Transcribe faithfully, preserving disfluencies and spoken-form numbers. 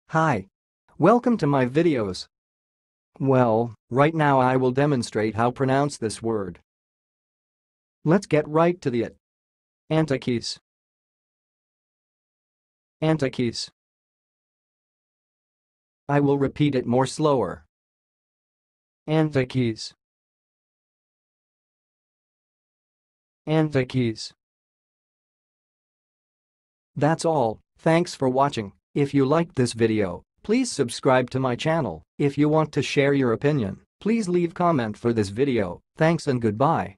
Hi. Welcome to my videos. Well, right now I will demonstrate how pronounce this word. Let's get right to the it. Antaky'S. Antaky'S. I will repeat it more slower. Antaky'S. Antaky'S. That's all. Thanks for watching. If you liked this video, please subscribe to my channel. If you want to share your opinion, please leave comment for this video. Thanks and goodbye.